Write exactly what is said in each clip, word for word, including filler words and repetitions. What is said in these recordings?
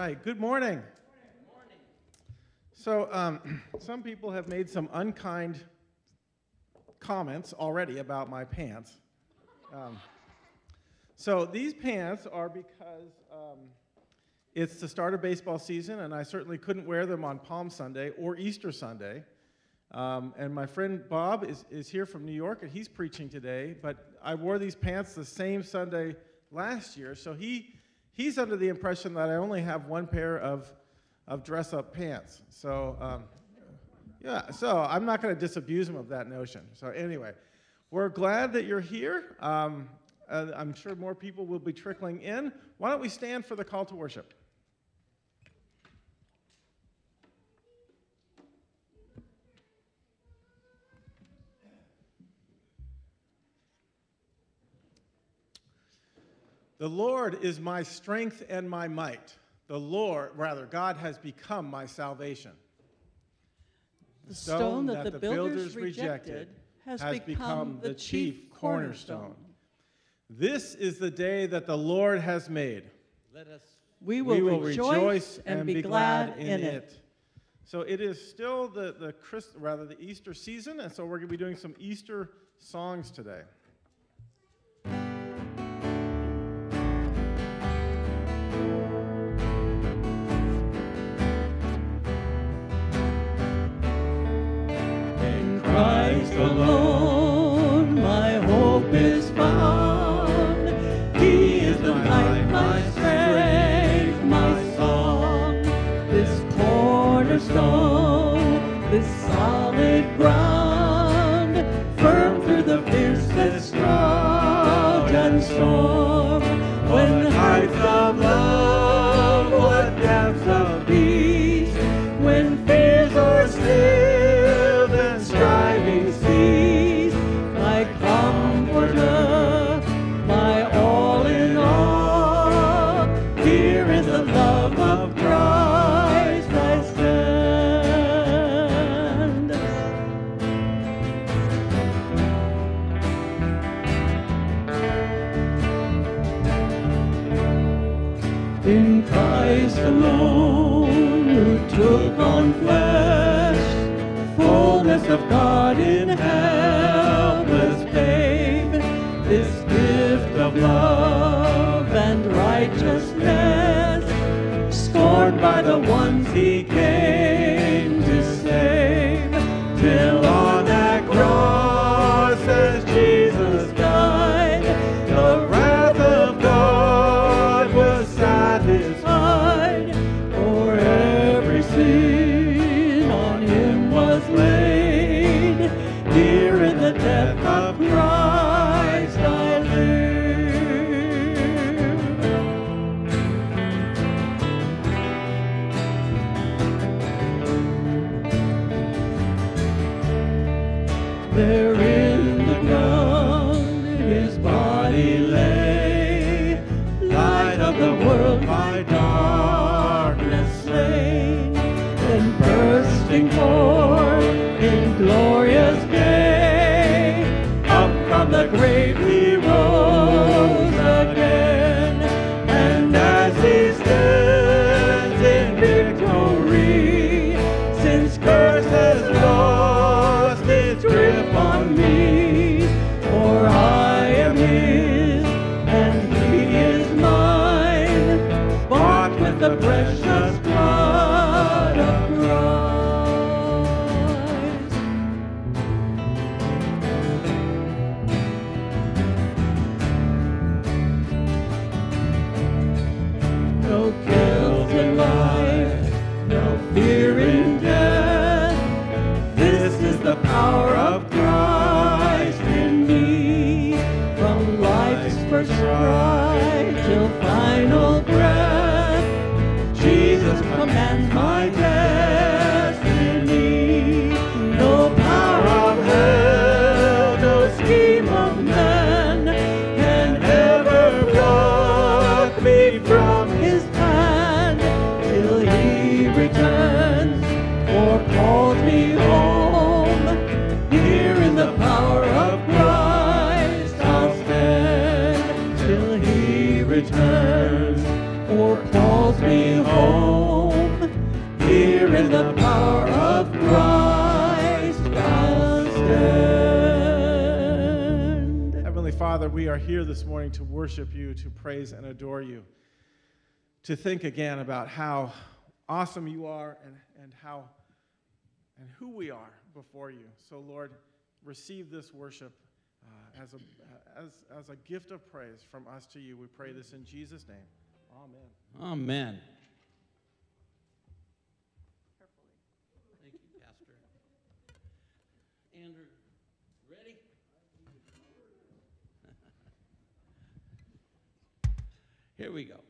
right, good morning. Good morning. So um, some people have made some unkind comments already about my pants. Um, so these pants are because um, it's the start of baseball season, and I certainly couldn't wear them on Palm Sunday or Easter Sunday. Um, and my friend Bob is, is here from New York, and he's preaching today, but I wore these pants the same Sunday last year, so he he's under the impression that I only have one pair of, of dress-up pants. So, um, yeah, so I'm not going to disabuse him of that notion. So anyway, we're glad that you're here. Um, uh, I'm sure more people will be trickling in. Why don't we stand for the call to worship? The Lord is my strength and my might. The Lord, rather, God has become my salvation. The stone that the builders rejected has become the chief cornerstone. This is the day that the Lord has made. Let us. We will, we will rejoice, rejoice and, and be glad in it. it. So it is still the, the Christ, rather the Easter season, and so we're going to be doing some Easter songs today. Christ alone, my hope is found. He is the light, my strength, my song. This cornerstone, this solid ground, firm through the fiercest drought and storm. When heights of love, what depths of peace, when fears are still, striving seas, my comforter, my all in all. Here in the love of Christ I stand. In Christ alone, who took on flesh, fullness of God in helpless babe, this gift of love and righteousness, scorned by the ones he came to save, till on that cross as Jesus died, the wrath of God was satisfied, for every sin on him was laid. Here in the death of Christ I live. There in the ground his body lay, light of the world by darkness slain, then bursting forth in glorious day, up from the grave he rose again, and as he stands in victory, since curse has lost its grip on Father, we are here this morning to worship you, to praise and adore you, to think again about how awesome you are and, and how and who we are before you. So, Lord, receive this worship uh, as, a, as, as a gift of praise from us to you. We pray this in Jesus' name. Amen. Amen. Thank you, Pastor. Andrew, ready? Here we go.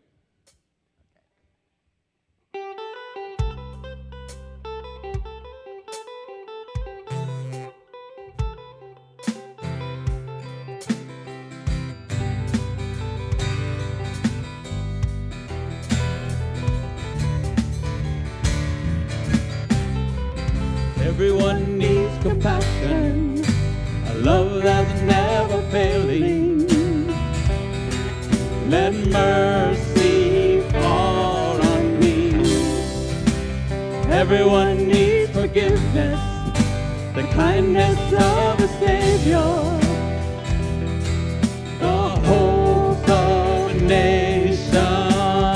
Everyone needs compassion, a love that's never failing. Let mercy fall on me. Everyone needs forgiveness, the kindness of a Savior, the hope of a nation.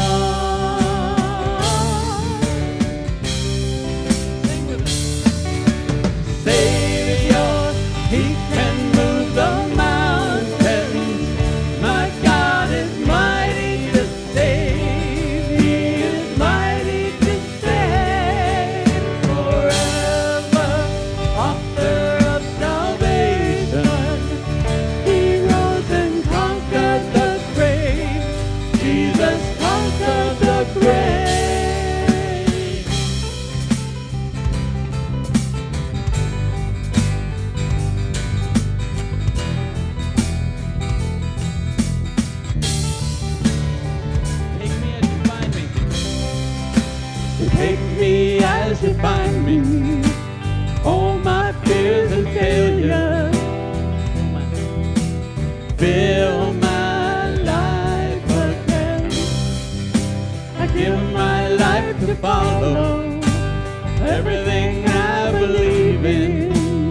You find me, all my fears and failures, fill my life again. I give my life to follow everything I believe in.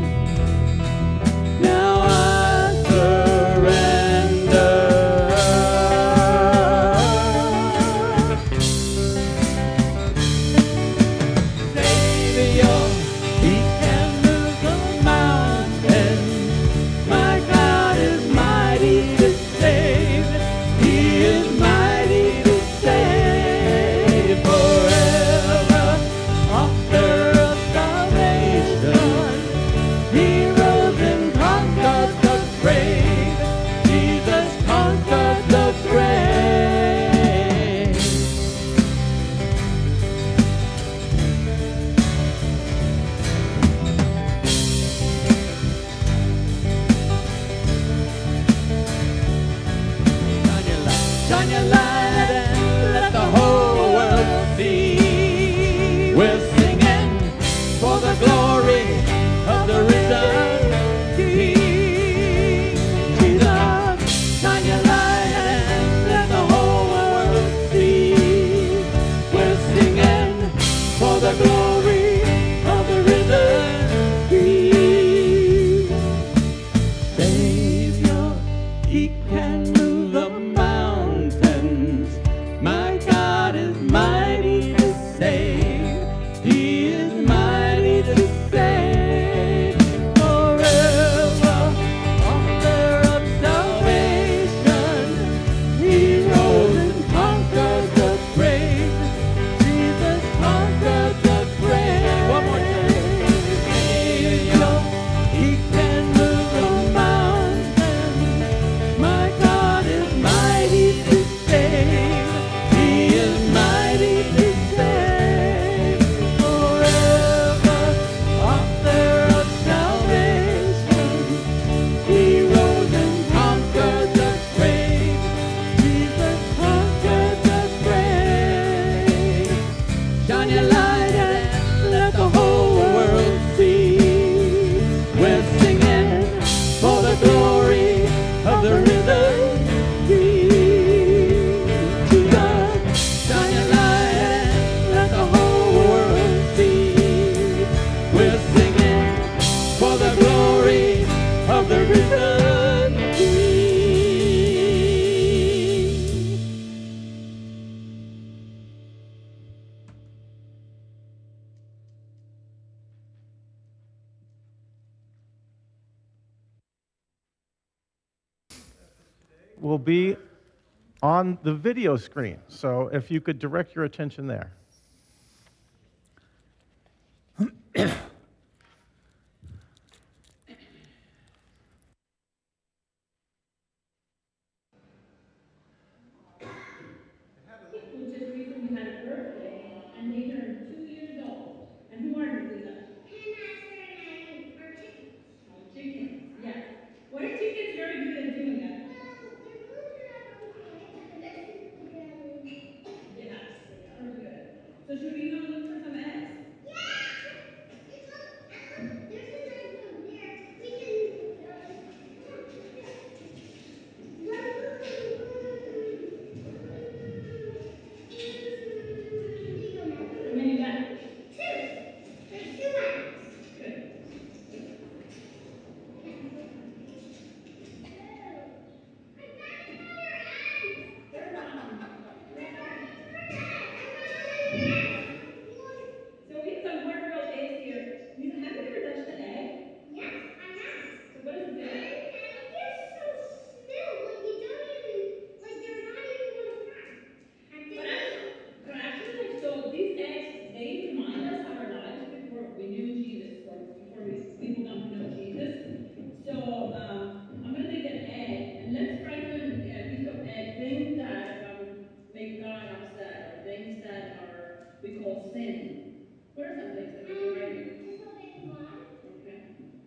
Now I surrender. will be on the video screen. So if you could direct your attention there. Who just recently had a birthday, and they turned two years old. And who are you, Lisa? Hannah, and our chickens. Oh, chickens, yes. What are chickens very good at doing that? Yes, they are good. So should we go look for some eggs? Yeah! It's look, there's an egg over there. We can, How many you got? two. There's two eggs. Good. So we have some hard-boiled eggs here. Lisa, have you ever touched an egg? Yes, I have. So what does it do? They're so still, like you don't even, like they're not even going to crack. I think But actually, but actually, like, so these eggs, they remind us of our lives before we knew Jesus, or before we, people come to know Jesus. So um, I'm going to take an egg, and let's try to a piece of egg, things that um, make God upset, or things that are, we call sin. What are some things that we do right here? disobeying God. Okay.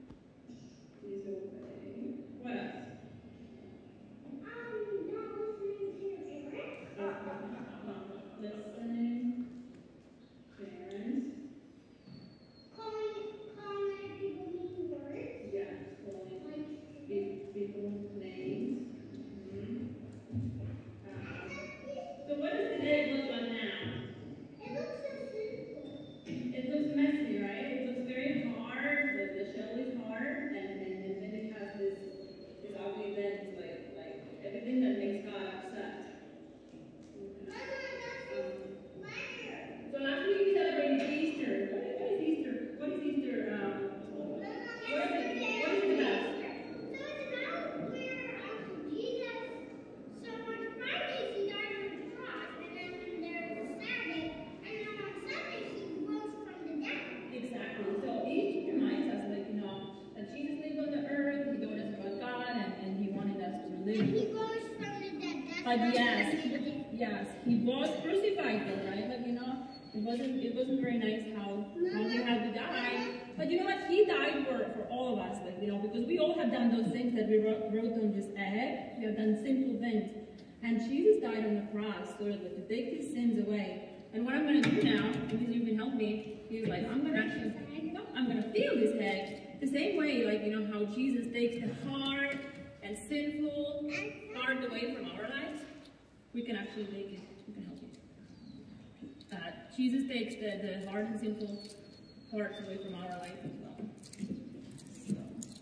Disobey. What else? Um, not listening to parents. Listening. Parents. Calling, calling other people mean words. Yes, calling Like, pe- people names. Mhm. Uh, So what does the egg look like now? it looks so simple. It looks messy, right? It looks very hard. The, the shell is hard, and, and, and then it has this this ugly lens, like like everything that makes God upset. Mama, Okay. that's Um, letter. so last week we celebrated Easter. What is, what is Easter? What is Easter? Um, what is it? What is it about? So it's about where um, Jesus, so on Friday he died on the cross, and then there was a Saturday, and then on Sunday he rose from the dead. Exactly. So Easter reminds us, like, you know, that Jesus lived on the earth, he told us about God, and, and he wanted us to And live. he rose from the dead. That's But what yes, he did. yes, he was crucified though, right? But you know, it wasn't it wasn't very nice how, how he had to die. But you know what? He died for, for all of us, like, you know, because we all have done those things that we wrote, wrote on this egg. We have done sinful things. And Jesus died on the cross so that to take these sins away. And what I'm going to do now, because you can help me, is like, I'm going to actually, no, I'm going to feel this egg the same way, like, you know, how Jesus takes the hard and sinful part away from our lives. We can actually make it, we can help you. Uh, Jesus takes the, the hard and sinful parts away from our life as well. So,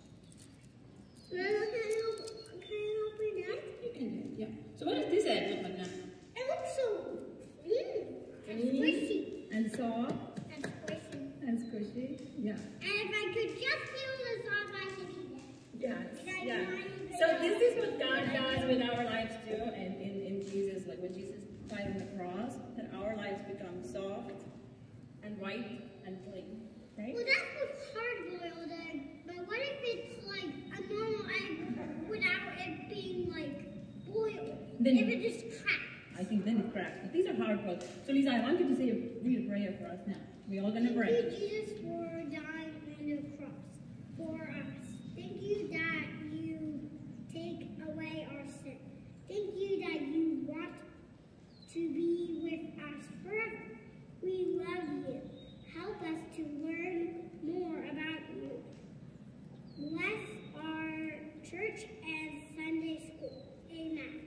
Mama, can I help, can I open that? you can do it, yeah. So what does this egg look like now? It looks so mm, and squishy. And soft And squishy. and squishy. Yeah. And if I could just feel the soft, I could eat it. Yes. Did I Yeah. do anything? So this is what God does with our lives too, and in, in Jesus, like when Jesus died on the cross, that our lives become soft and white and clean. Right? Well, that's what's hard-boiled egg. But what if it's like a normal egg without it being like boiled? Then- if it just cracks. I think then it cracks. But these are hard boiled. So Lisa, I want you to say a real prayer for us now. We're all gonna Thank pray. you, Jesus, for dying on the cross for us. Thank you that you take away our sin. Thank you that you want to be with us forever. We love you. Help us to learn more about you. Bless our church and Sunday school. Amen.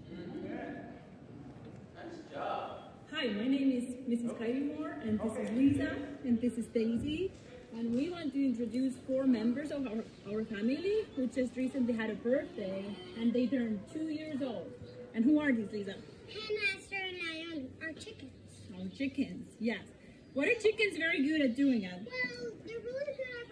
Hi, my name is Missus Kylie Moore, and this is Lisa, and this is Daisy. And we want to introduce four members of our, our family who just recently had a birthday, and they turned two years old. And who are these, Lisa? Hannah, Esther, and Ione are chickens. Oh, chickens, yes. What are chickens very good at doing, Ed? Well, they're really good at running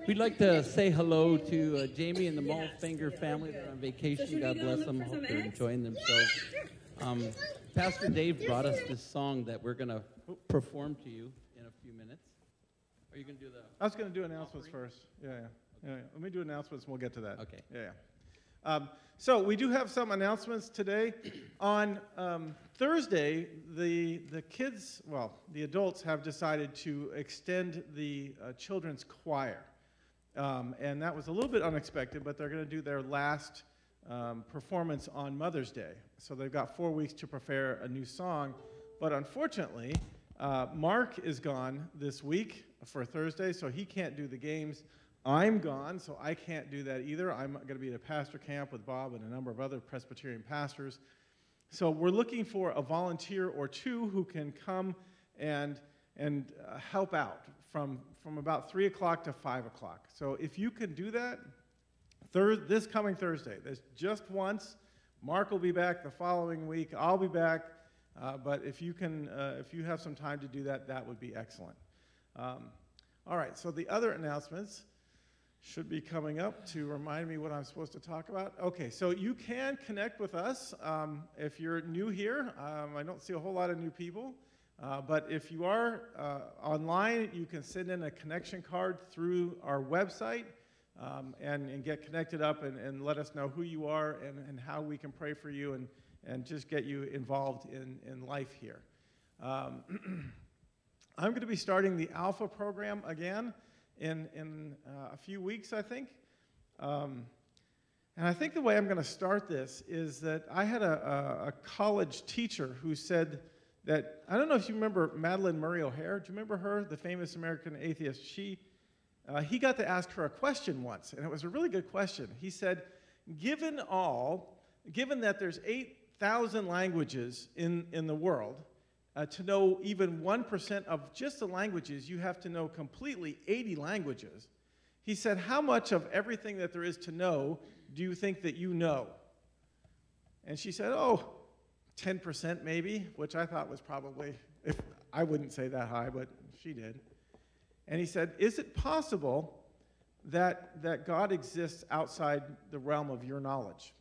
We'd like to say hello to uh, Jamie and the Malfinger family. They're on vacation. God bless them. Hope they're enjoying themselves. Um, Pastor Dave brought us this song that we're going to perform to you in a few minutes. Are you going to do the... I was going to do announcements first. Yeah, yeah. yeah, yeah. Let me do announcements, and we'll get to that. Okay. Yeah, yeah. Um, so we do have some announcements today. On um, Thursday, the the kids, well, the adults have decided to extend the uh, children's choir. Um, and that was a little bit unexpected, but they're going to do their last um, performance on Mother's Day. So they've got four weeks to prepare a new song. But unfortunately, uh, Mark is gone this week for Thursday, so he can't do the games. I'm gone, so I can't do that either. I'm going to be at a pastor camp with Bob and a number of other Presbyterian pastors. So we're looking for a volunteer or two who can come and, and uh, help out from, from about three o'clock to five o'clock. So if you can do that, thir- this coming Thursday, there's just once. Mark will be back the following week. I'll be back. Uh, but if you can, uh, if you have some time to do that, that would be excellent. Um, all right, so the other announcements should be coming up to remind me what I'm supposed to talk about. Okay, so you can connect with us um, if you're new here. Um, I don't see a whole lot of new people, uh, but if you are uh, online, you can send in a connection card through our website um, and, and get connected up and, and let us know who you are and, and how we can pray for you and, and just get you involved in, in life here. Um, I'm going to be starting the Alpha program again in, in uh, a few weeks, I think. Um, and I think the way I'm going to start this is that I had a, a, a college teacher who said that, I don't know if you remember Madalyn Murray O'Hair. Do you remember her, the famous American atheist? She, uh, he got to ask her a question once, and it was a really good question. He said, given all, given that there's eight thousand languages in, in the world, Uh, to know even one percent of just the languages, you have to know completely eighty languages. He said, how much of everything that there is to know do you think that you know? And she said, oh, ten percent maybe, which I thought was probably, if I wouldn't say that high, but she did. And he said, is it possible that, that God exists outside the realm of your knowledge?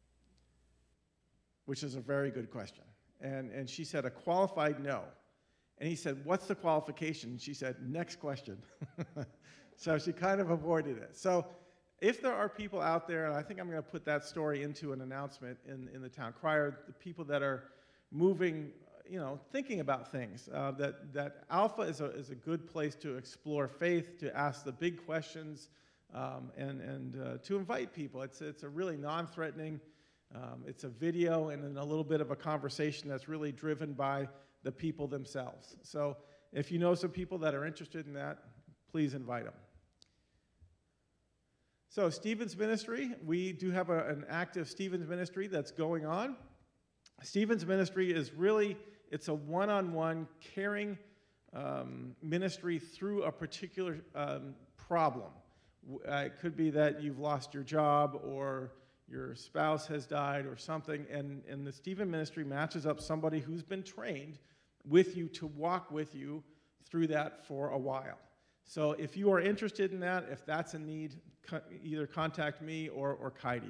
Which is a very good question. And, and she said, a qualified no. And he said, what's the qualification? And she said, next question. So she kind of avoided it. So if there are people out there, and I think I'm going to put that story into an announcement in, in the town crier, the people that are moving, you know, thinking about things, uh, that, that Alpha is a, is a good place to explore faith, to ask the big questions, um, and, and uh, to invite people. It's, it's a really non-threatening, Um, it's a video and then a little bit of a conversation that's really driven by the people themselves. So if you know some people that are interested in that, please invite them. So Stephen's Ministry, we do have a, an active Stephen's Ministry that's going on. Stephen's Ministry is really, it's a one-on-one caring um, ministry through a particular um, problem. Uh, it could be that you've lost your job or your spouse has died or something, and, and the Stephen Ministry matches up somebody who's been trained with you to walk with you through that for a while. So if you are interested in that, if that's a need, co- either contact me or, or Kaidi.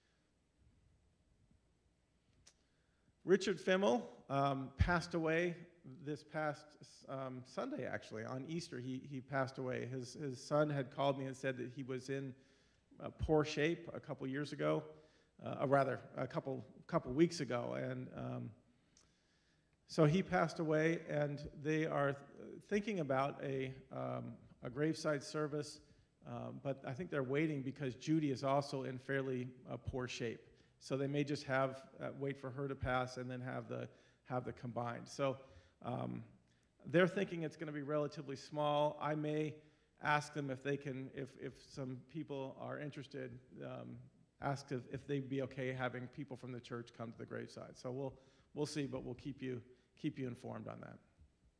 Richard Fimmel um, passed away this past um, Sunday, actually. On Easter, he, he passed away. His, his son had called me and said that he was in Uh, poor shape a couple years ago, uh, or rather a couple couple weeks ago, and um, so he passed away. And they are th- thinking about a um, a graveside service, um, but I think they're waiting because Judy is also in fairly uh, poor shape. So they may just have uh, wait for her to pass and then have the have the combined. So um, they're thinking it's going to be relatively small. I may ask them if they can, if, if some people are interested, um, ask if, if they'd be okay having people from the church come to the graveside. So we'll, we'll see, but we'll keep you, keep you informed on that.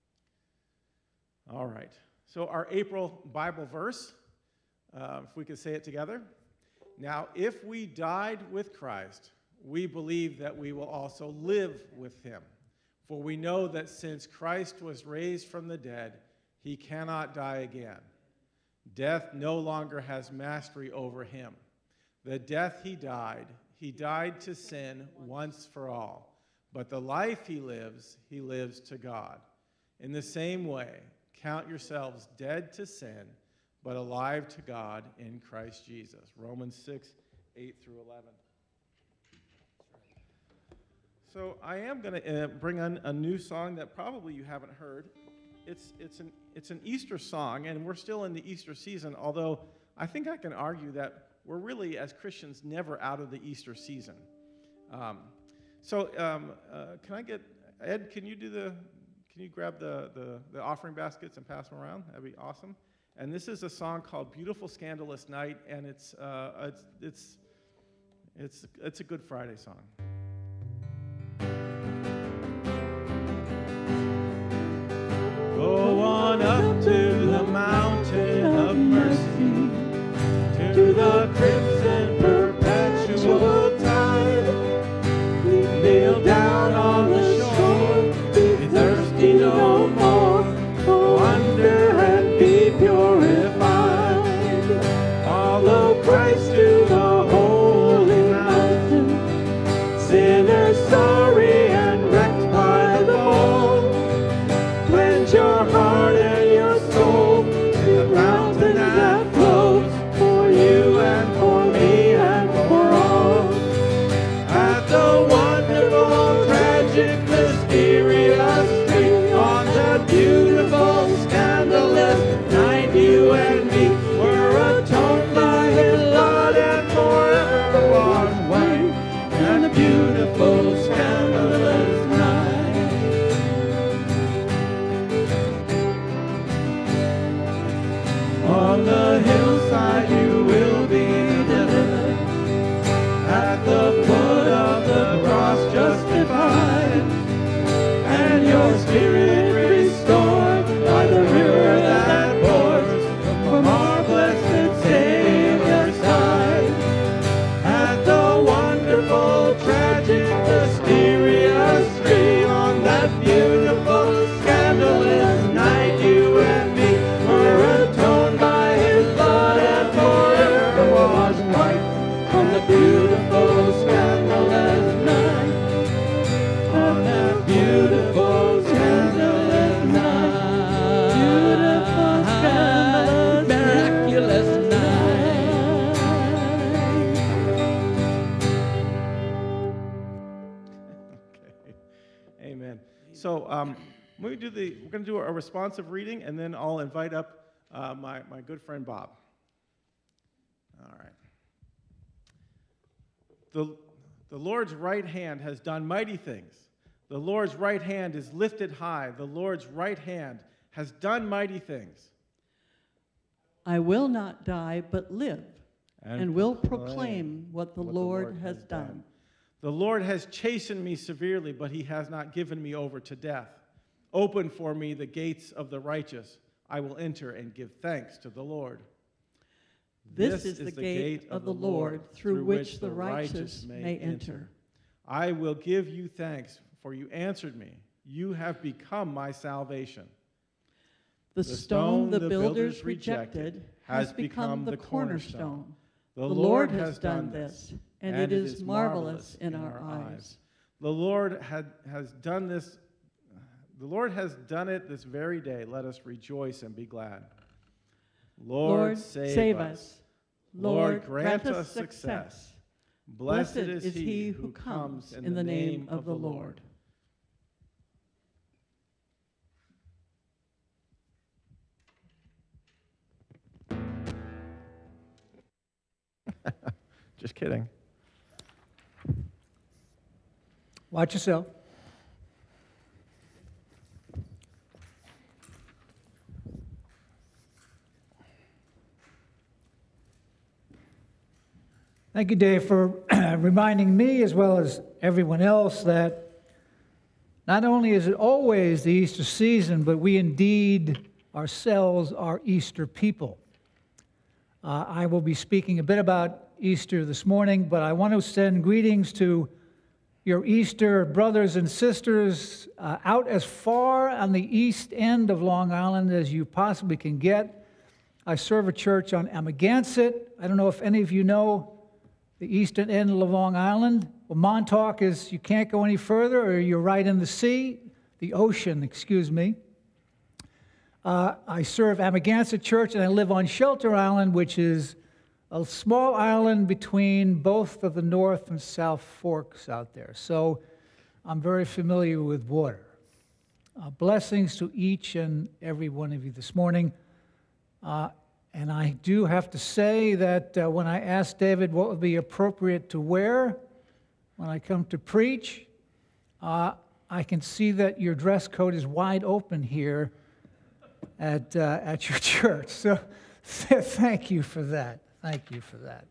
All right. So our April Bible verse, uh, if we could say it together. Now, if we died with Christ, we believe that we will also live with him. For we know that since Christ was raised from the dead, he cannot die again. Death no longer has mastery over him. The death he died, he died to sin once for all. But the life he lives, he lives to God. In the same way, count yourselves dead to sin, but alive to God in Christ Jesus. Romans six, eight through eleven. So I am going to uh, bring on a new song that probably you haven't heard. It's, it's, an, it's an Easter song, and we're still in the Easter season, although I think I can argue that we're really, as Christians, never out of the Easter season. Um, so um, uh, can I get, Ed, can you do the, can you grab the, the, the offering baskets and pass them around? That'd be awesome. And this is a song called Beautiful Scandalous Night, and it's, uh, it's, it's, it's, it's a Good Friday song. Go on up to the mountain of mercy, to the crimson perpetual tide. Kneel down on the shore, be thirsty no more, wander and be purified. Follow Christ to the holy mountain, sinners sorry and wrecked by the fall. Cleanse your heart and your soul in the fountain that flows for you and for me and for all. At the wonderful, tragic, mysterious street, on the beautiful, scandalous night, you and me were atoned by his blood and forever washed white. And the beautiful, scandalous night. On the hillside you will be delivered, at the foot of the cross justified, and your spirit restored by the river that pours from our blessed Savior's side. At the wonderful, tragic, mysterious stream, on that beautiful, scandalous night, you and me were atoned by his blood and forever washed white. On the beautiful, scandalous night, on that beautiful, scandalous night, beautiful, scandalous, miraculous night. Okay, amen. So um, we do the, we're going to do a responsive reading, and then I'll invite up uh, my, my good friend Bob. All right. The, the Lord's right hand has done mighty things. The Lord's right hand is lifted high. The Lord's right hand has done mighty things. I will not die, but live, and, And will proclaim proclaim what the what the Lord, Lord has has done. done. The Lord has chastened me severely, but he has not given me over to death. Open for me the gates of the righteous. I will enter and give thanks to the Lord. This, is, the gate of the Lord, through which the righteous may enter. I will give you thanks, for you answered me. You have become my salvation. The stone the builders rejected has become the cornerstone. The Lord has done this, and it is marvelous in our eyes. The Lord had, has done this. The Lord has done it this very day. Let us rejoice and be glad. Lord, Lord, save, save us. us. Lord, grant us success. Blessed is he who comes in the name of the Lord. Just kidding. Watch yourself. Thank you, Dave, for reminding me as well as everyone else that not only is it always the Easter season, but we indeed ourselves are Easter people. Uh, I will be speaking a bit about Easter this morning, but I want to send greetings to your Easter brothers and sisters uh, out as far on the east end of Long Island as you possibly can get. I serve a church on Amagansett. I don't know if any of you know the eastern end of Long Island. Well, Montauk is, you can't go any further, or you're right in the sea, the ocean, excuse me. Uh, I serve Amagansett Church, and I live on Shelter Island, which is a small island between both of the North and South Forks out there. So I'm very familiar with water. Uh, blessings to each and every one of you this morning. Uh, and I do have to say that uh, when I asked David what would be appropriate to wear when I come to preach, uh, I can see that your dress code is wide open here at, uh, at your church. So thank you for that. Thank you for that.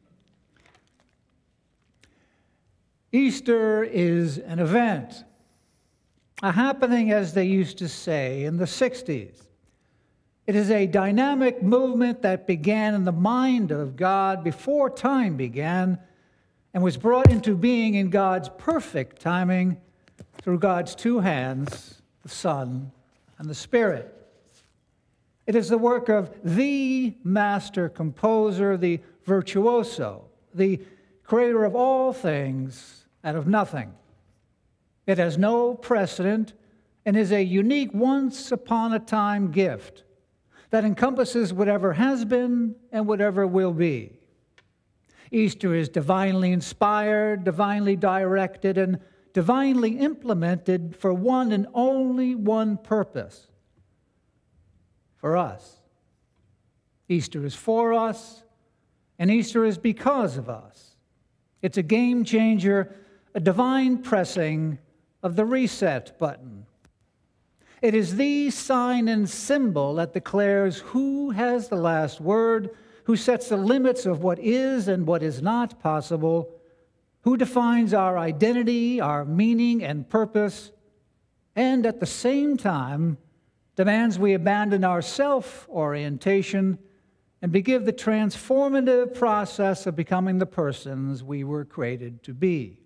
Easter is an event, a happening, as they used to say, in the sixties. It is a dynamic movement that began in the mind of God before time began and was brought into being in God's perfect timing through God's two hands, the Son and the Spirit. It is the work of the master composer, the virtuoso, the creator of all things out of nothing. It has no precedent and is a unique once-upon-a-time gift that encompasses whatever has been and whatever will be. Easter is divinely inspired, divinely directed, and divinely implemented for one and only one purpose: for us. Easter is for us, and Easter is because of us. It's a game changer, a divine pressing of the reset button. It is the sign and symbol that declares who has the last word, who sets the limits of what is and what is not possible, who defines our identity, our meaning and purpose, and at the same time demands we abandon our self-orientation and begin the transformative process of becoming the persons we were created to be.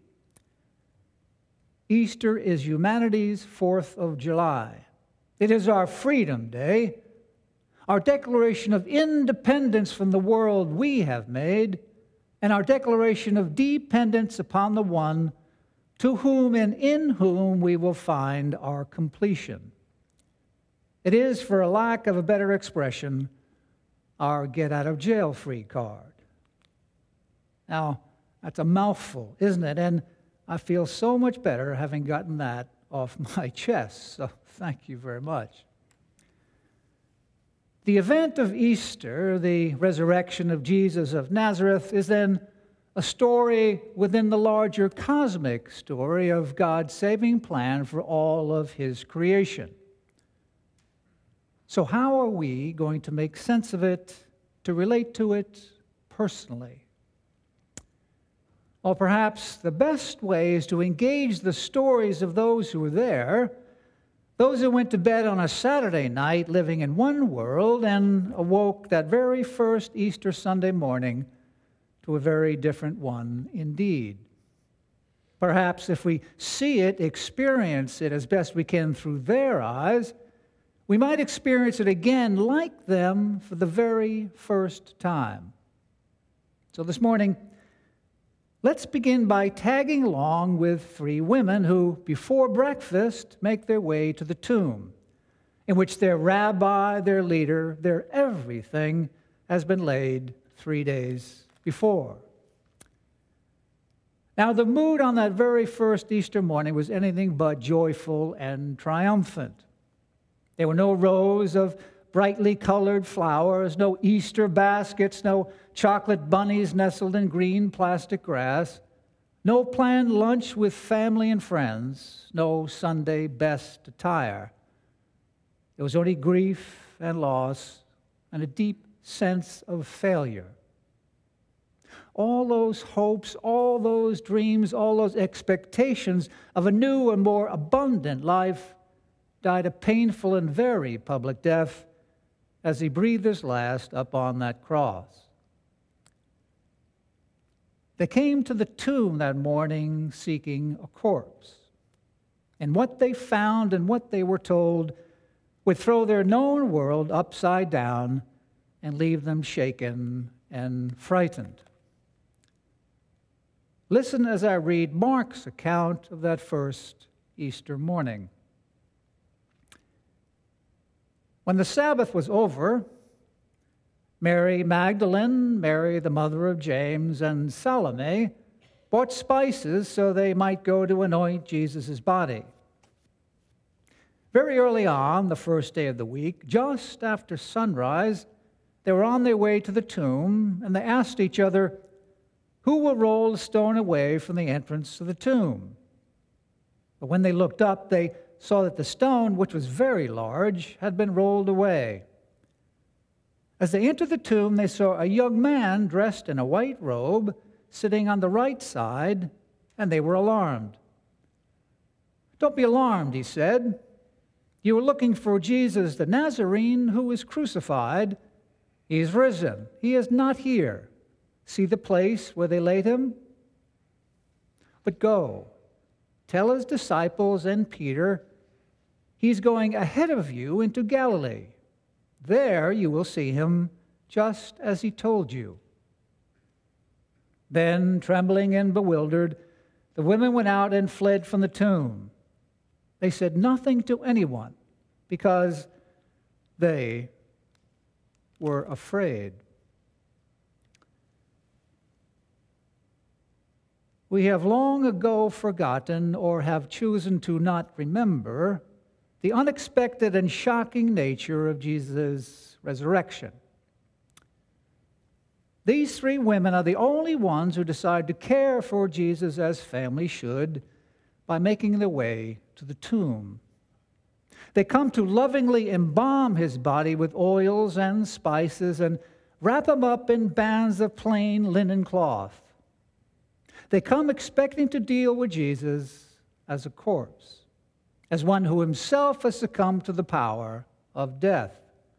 Easter is humanity's fourth of July. It is our Freedom Day, our declaration of independence from the world we have made, and our declaration of dependence upon the one to whom and in whom we will find our completion. It is, for a lack of a better expression, our get-out-of-jail-free card. Now, that's a mouthful, isn't it? And I feel so much better having gotten that off my chest, so thank you very much. The event of Easter, the resurrection of Jesus of Nazareth, is then a story within the larger cosmic story of God's saving plan for all of His creation. So how are we going to make sense of it, to relate to it personally? Or perhaps the best way is to engage the stories of those who were there, those who went to bed on a Saturday night living in one world and awoke that very first Easter Sunday morning to a very different one indeed. Perhaps if we see it, experience it as best we can through their eyes, we might experience it again like them for the very first time. So this morning, let's begin by tagging along with three women who, before breakfast, make their way to the tomb, in which their rabbi, their leader, their everything has been laid three days before. Now, the mood on that very first Easter morning was anything but joyful and triumphant. There were no rows of brightly colored flowers, no Easter baskets, no chocolate bunnies nestled in green plastic grass, no planned lunch with family and friends, no Sunday best attire. There was only grief and loss and a deep sense of failure. All those hopes, all those dreams, all those expectations of a new and more abundant life died a painful and very public death as he breathed his last up on that cross. They came to the tomb that morning seeking a corpse. And what they found and what they were told would throw their known world upside down and leave them shaken and frightened. Listen as I read Mark's account of that first Easter morning. When the Sabbath was over, Mary Magdalene, Mary the mother of James, and Salome bought spices so they might go to anoint Jesus' body. Very early on, the first day of the week, just after sunrise, they were on their way to the tomb, and they asked each other, "Who will roll the stone away from the entrance to the tomb?" But when they looked up, they saw that the stone, which was very large, had been rolled away. As they entered the tomb, they saw a young man dressed in a white robe sitting on the right side, and they were alarmed. "Don't be alarmed," he said. "You were looking for Jesus the Nazarene who was crucified. He is risen. He is not here. See the place where they laid him? But go, tell his disciples and Peter, he's going ahead of you into Galilee. There you will see him just as he told you." Then, trembling and bewildered, the women went out and fled from the tomb. They said nothing to anyone because they were afraid. We have long ago forgotten or have chosen to not remember the unexpected and shocking nature of Jesus' resurrection. These three women are the only ones who decide to care for Jesus as family should by making their way to the tomb. They come to lovingly embalm his body with oils and spices and wrap him up in bands of plain linen cloth. They come expecting to deal with Jesus as a corpse, as one who himself has succumbed to the power of death.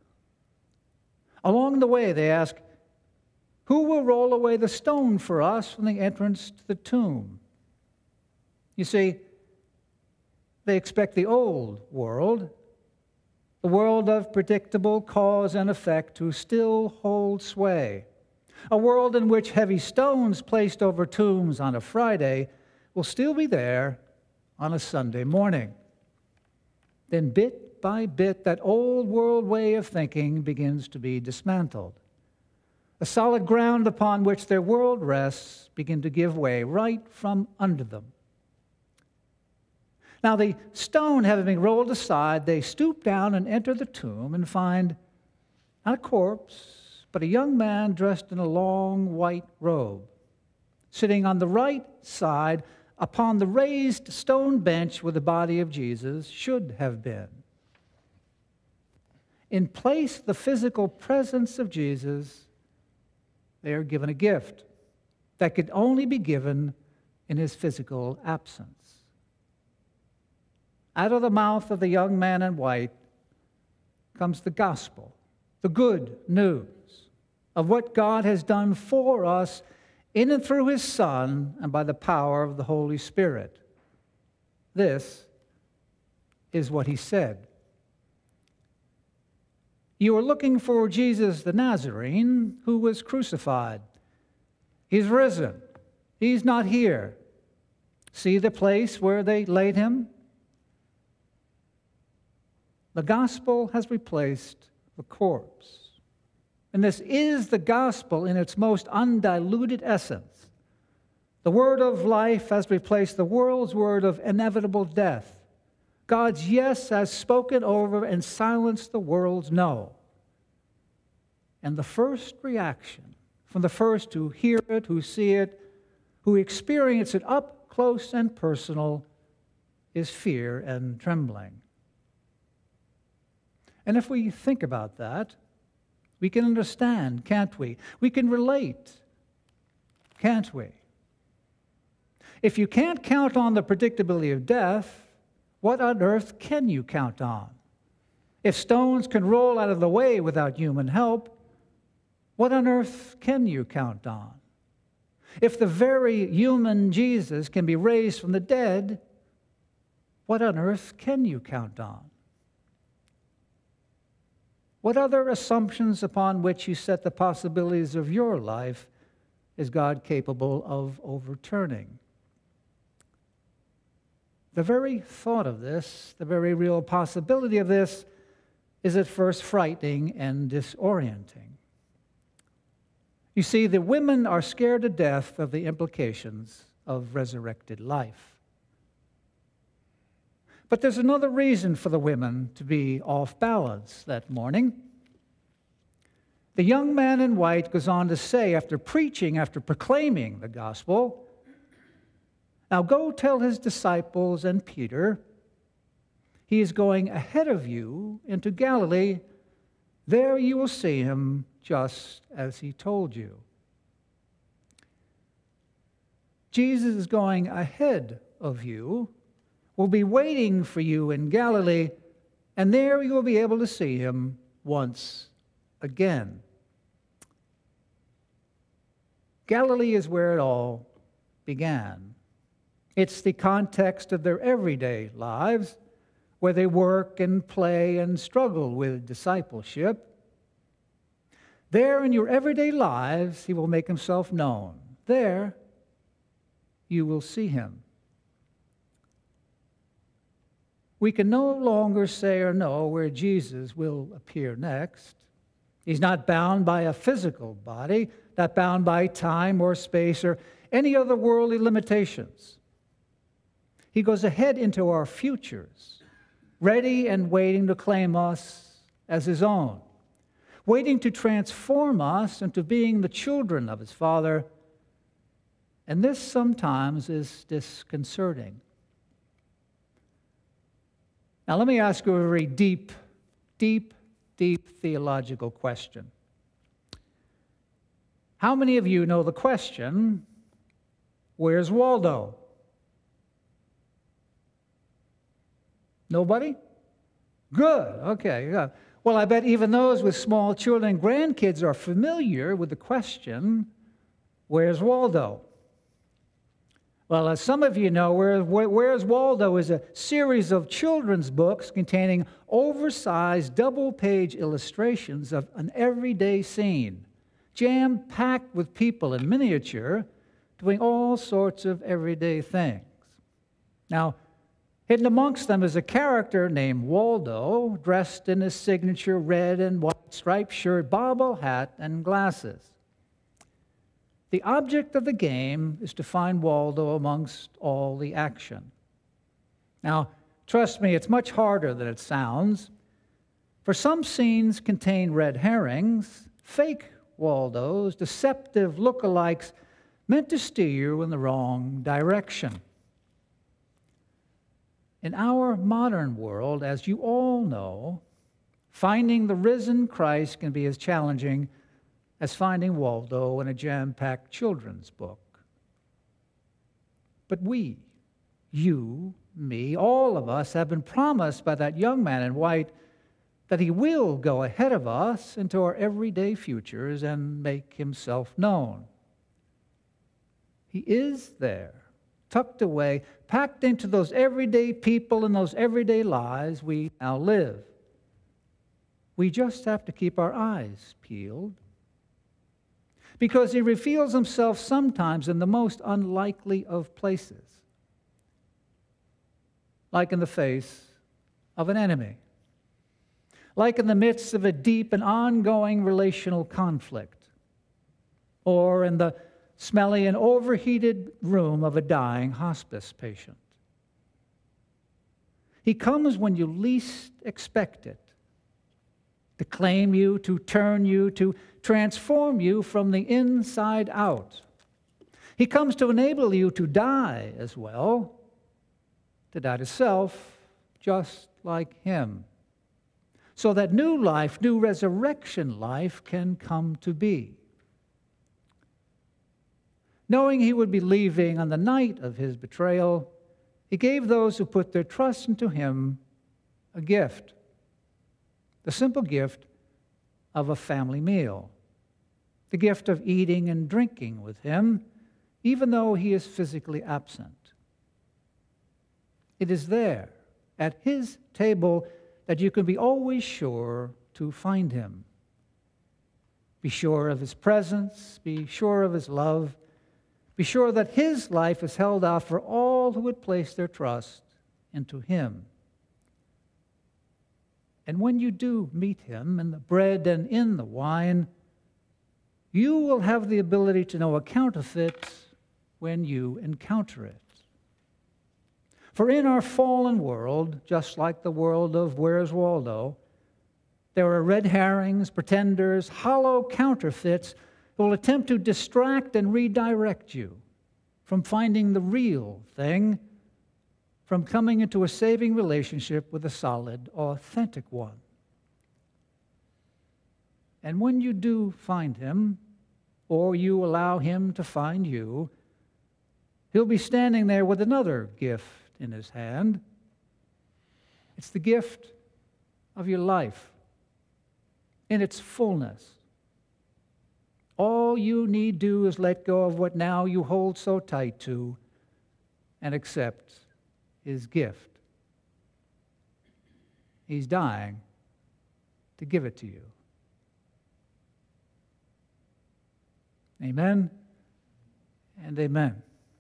Along the way, they ask, "Who will roll away the stone for us from the entrance to the tomb?" You see, they expect the old world, the world of predictable cause and effect, to still hold sway. A world in which heavy stones placed over tombs on a Friday will still be there on a Sunday morning. Then bit by bit, that old world way of thinking begins to be dismantled. The solid ground upon which their world rests begin to give way right from under them. Now, the stone having been rolled aside, they stoop down and enter the tomb and find not a corpse, but a young man dressed in a long white robe, sitting on the right side upon the raised stone bench where the body of Jesus should have been. In place of the physical presence of Jesus, they are given a gift that could only be given in his physical absence. Out of the mouth of the young man in white comes the gospel, the good news of what God has done for us in and through his Son and by the power of the Holy Spirit. This is what he said. "You are looking for Jesus the Nazarene who was crucified. He's risen. He's not here. See the place where they laid him?" The gospel has replaced the corpse. And this is the gospel in its most undiluted essence. The word of life has replaced the world's word of inevitable death. God's yes has spoken over and silenced the world's no. And the first reaction from the first who hear it, who see it, who experience it up close and personal, is fear and trembling. And if we think about that, we can understand, can't we? We can relate, can't we? If you can't count on the predictability of death, what on earth can you count on? If stones can roll out of the way without human help, what on earth can you count on? If the very human Jesus can be raised from the dead, what on earth can you count on? What other assumptions upon which you set the possibilities of your life is God capable of overturning? The very thought of this, the very real possibility of this, is at first frightening and disorienting. You see, the women are scared to death of the implications of resurrected life. But there's another reason for the women to be off balance that morning. The young man in white goes on to say, after preaching, after proclaiming the gospel, "Now go tell his disciples and Peter, he is going ahead of you into Galilee. There you will see him just as he told you." Jesus is going ahead of you, will be waiting for you in Galilee, and there you will be able to see him once again. Galilee is where it all began. It's the context of their everyday lives, where they work and play and struggle with discipleship. There in your everyday lives, he will make himself known. There, you will see him. We can no longer say or know where Jesus will appear next. He's not bound by a physical body, not bound by time or space or any other worldly limitations. He goes ahead into our futures, ready and waiting to claim us as his own, waiting to transform us into being the children of his Father. And this sometimes is disconcerting. Now, let me ask you a very deep, deep, deep theological question. How many of you know the question, where's Waldo? Nobody? Good, okay. Yeah. Well, I bet even those with small children and grandkids are familiar with the question, where's Waldo? Well, as some of you know, Where, Where's Waldo is a series of children's books containing oversized double-page illustrations of an everyday scene, jam-packed with people in miniature doing all sorts of everyday things. Now, hidden amongst them is a character named Waldo, dressed in his signature red and white striped shirt, bobble hat, and glasses. The object of the game is to find Waldo amongst all the action. Now, trust me, it's much harder than it sounds. For some scenes contain red herrings, fake Waldos, deceptive lookalikes meant to steer you in the wrong direction. In our modern world, as you all know, finding the risen Christ can be as challenging as finding Waldo in a jam-packed children's book. But we, you, me, all of us have been promised by that young man in white that he will go ahead of us into our everyday futures and make himself known. He is there, tucked away, packed into those everyday people and those everyday lives we now live. We just have to keep our eyes peeled, because he reveals himself sometimes in the most unlikely of places, like in the face of an enemy, like in the midst of a deep and ongoing relational conflict, or in the smelly and overheated room of a dying hospice patient. He comes when you least expect it, to claim you, to turn you, to transform you from the inside out. He comes to enable you to die as well, to die to self, just like him, so that new life, new resurrection life can come to be. Knowing he would be leaving on the night of his betrayal, he gave those who put their trust into him a gift, the simple gift of a family meal, the gift of eating and drinking with him, even though he is physically absent. It is there, at his table, that you can be always sure to find him. Be sure of his presence. Be sure of his love. Be sure that his life is held out for all who would place their trust into him. And when you do meet him in the bread and in the wine, you will have the ability to know a counterfeit when you encounter it. For in our fallen world, just like the world of Where's Waldo, there are red herrings, pretenders, hollow counterfeits that will attempt to distract and redirect you from finding the real thing, from coming into a saving relationship with a solid, authentic one. And when you do find him, or you allow him to find you, he'll be standing there with another gift in his hand. It's the gift of your life in its fullness. All you need do is let go of what now you hold so tight to and accept his gift. He's dying to give it to you. Amen and amen.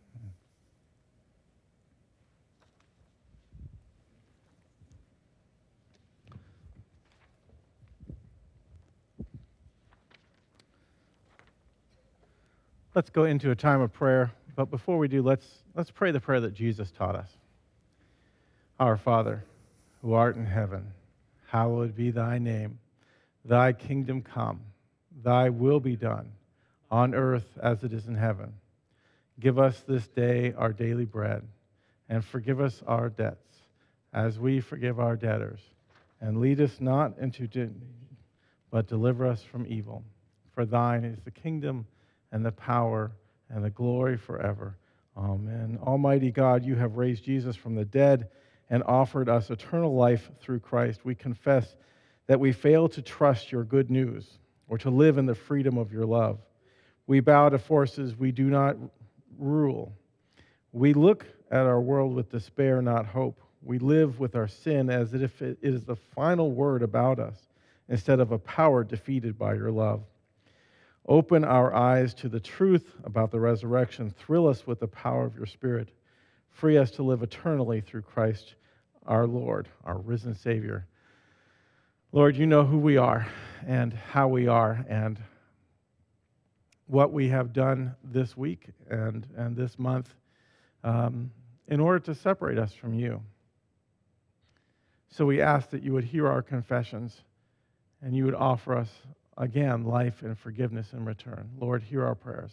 Let's go into a time of prayer, but before we do, let's, let's pray the prayer that Jesus taught us. Our Father, who art in heaven, hallowed be thy name. Thy kingdom come, thy will be done, on earth as it is in heaven. Give us this day our daily bread, and forgive us our debts, as we forgive our debtors. And lead us not into temptation, but deliver us from evil. For thine is the kingdom, and the power, and the glory forever. Amen. Almighty God, you have raised Jesus from the dead and offered us eternal life through Christ. We confess that we fail to trust your good news or to live in the freedom of your love. We bow to forces we do not rule. We look at our world with despair, not hope. We live with our sin as if it is the final word about us, instead of a power defeated by your love. Open our eyes to the truth about the resurrection. Thrill us with the power of your Spirit. Free us to live eternally through Christ our Lord, our risen Savior. Lord, you know who we are and how we are and what we have done this week and, and this month um, in order to separate us from you. So we ask that you would hear our confessions and you would offer us again, life and forgiveness in return. Lord, hear our prayers.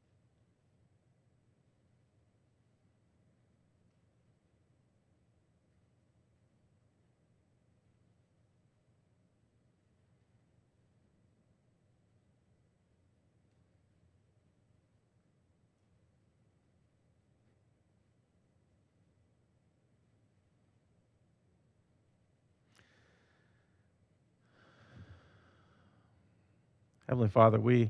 Heavenly Father, we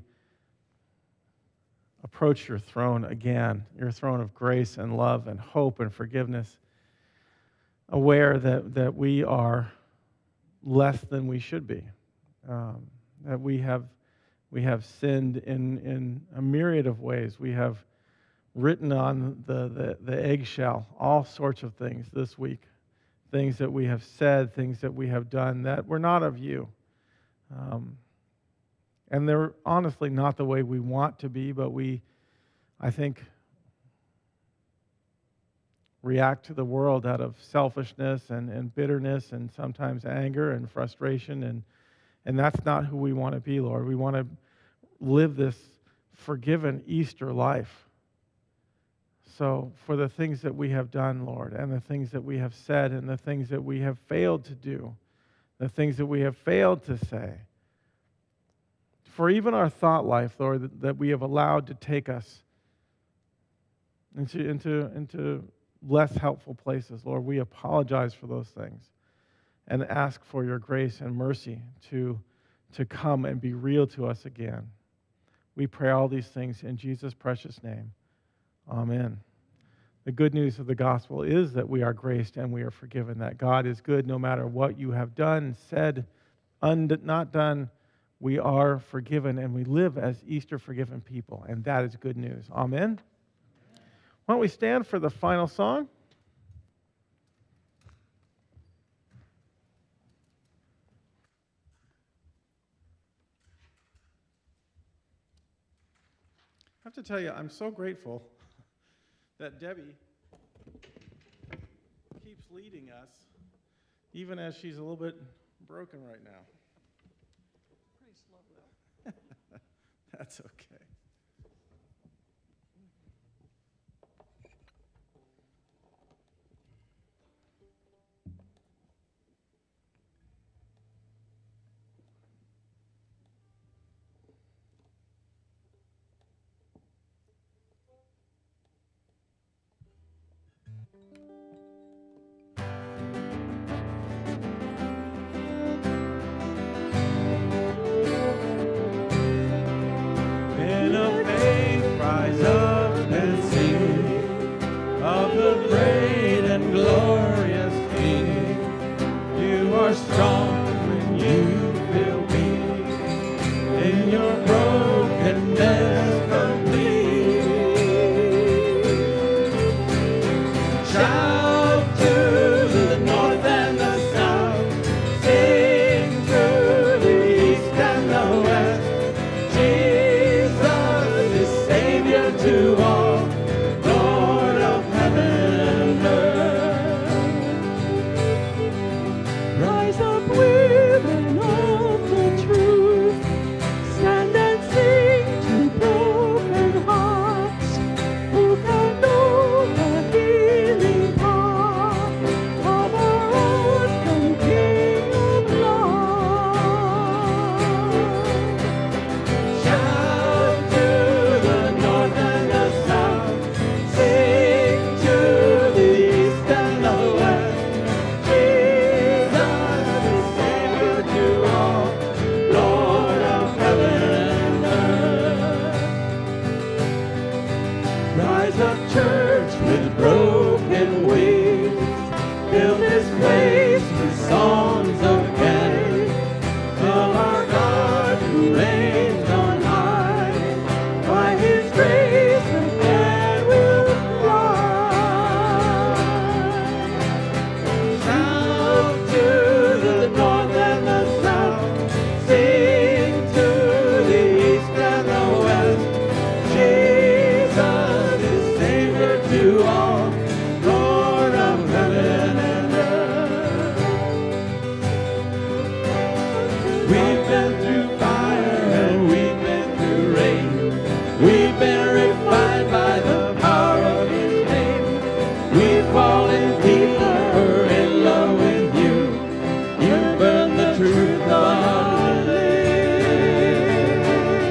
approach your throne again, your throne of grace and love and hope and forgiveness, aware that, that we are less than we should be, um, that we have, we have sinned in, in a myriad of ways. We have written on the, the, the eggshell all sorts of things this week, things that we have said, things that we have done that were not of you. Um, And they're honestly not the way we want to be, but we, I think, react to the world out of selfishness and, and bitterness and sometimes anger and frustration. And, and that's not who we want to be, Lord. We want to live this forgiven Easter life. So for the things that we have done, Lord, and the things that we have said and the things that we have failed to do, the things that we have failed to say, for even our thought life, Lord, that, that we have allowed to take us into, into, into less helpful places, Lord, we apologize for those things and ask for your grace and mercy to, to come and be real to us again. We pray all these things in Jesus' precious name. Amen. The good news of the gospel is that we are graced and we are forgiven, that God is good no matter what you have done, said, und- not done. We are forgiven, and we live as Easter forgiven people, and that is good news. Amen. Why don't we stand for the final song? I have to tell you, I'm so grateful that Debbie keeps leading us, even as she's a little bit broken right now. Pretty slow, though. That's okay. Men of faith, rise up and sing of the great and glorious King. You are strong when you feel weak, in your brokenness complete. Shout to the north and the south, sing to the east and the west. Jesus is Savior to all, Lord of heaven and earth. Rise up, women of the truth, stand and sing to broken hearts, who can know the healing power of our awesome King of love. Shout to the north and the south, sing to the east and the west. Jesus is Savior to all, Lord of heaven and earth. Rise up, church, with broken wings, fill this place with songs of Ken, of our God who reigns on high. By His grace the dead will fly. Shout to the north and the south, sing to the east and the west. Jesus is Savior to all, Lord of heaven and earth. We've been through fire and we've been through rain. We've been refined by the power of His name. We've fallen deeper in love with you. You burn the truth of our name.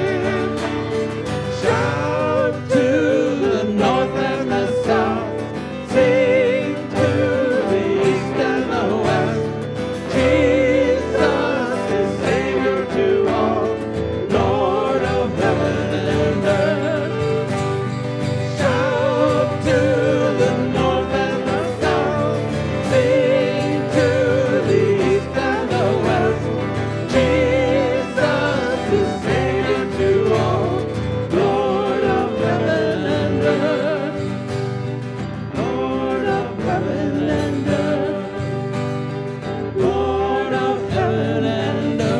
Shout to the north and the south, sing to the east and the west. Jesus is Savior to all, Lord of heaven and earth. Shout to the north and the south, sing to the east and the west. Jesus is Savior to all, Lord of heaven and earth. Lord of heaven and earth. Lord of heaven and earth.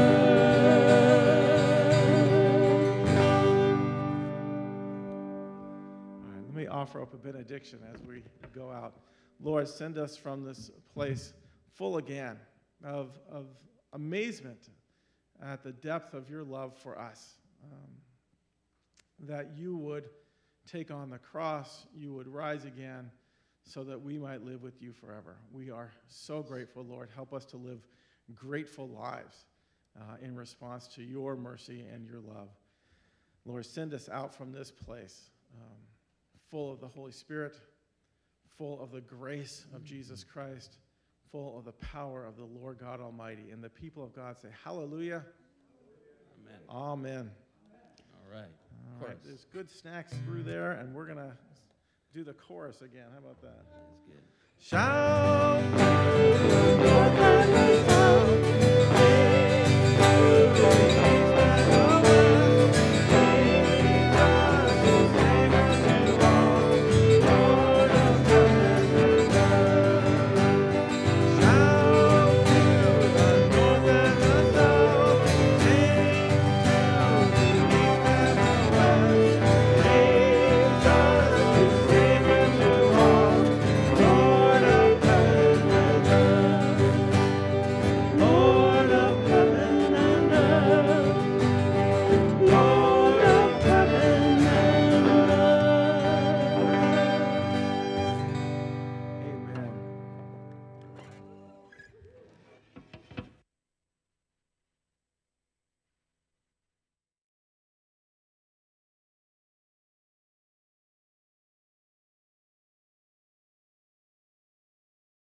All right, let me offer up a benediction as we go out. Lord, send us from this place full again of, of amazement at the depth of your love for us. Um, that you would take on the cross, you would rise again, so that we might live with you forever. We are so grateful, Lord. Help us to live grateful lives uh, in response to your mercy and your love. Lord, send us out from this place um, full of the Holy Spirit, full of the grace of Jesus Christ, full of the power of the Lord God Almighty. And the people of God say, hallelujah. Amen. Amen. All right. All right, there's good snacks through there, and we're going to do the chorus again. How about that? That's good. Shout